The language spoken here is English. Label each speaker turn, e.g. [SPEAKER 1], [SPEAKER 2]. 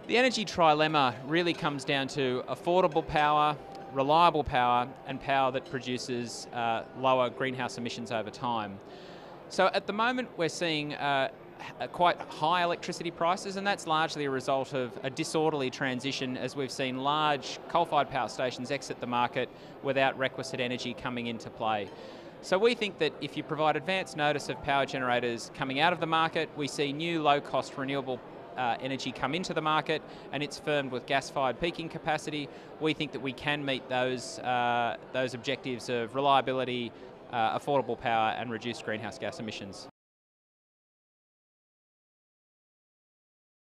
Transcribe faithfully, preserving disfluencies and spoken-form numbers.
[SPEAKER 1] The energy trilemma really comes down to affordable power, reliable power, and power that produces uh, lower greenhouse emissions over time. So at the moment we're seeing uh, quite high electricity prices, and that's largely a result of a disorderly transition as we've seen large coal-fired power stations exit the market without requisite energy coming into play. So we think that if you provide advance notice of power generators coming out of the market, we see new low-cost renewable Uh, energy come into the market, and it's firmed with gas-fired peaking capacity. We think that we can meet those, uh, those objectives of reliability, uh, affordable power and reduced greenhouse gas emissions.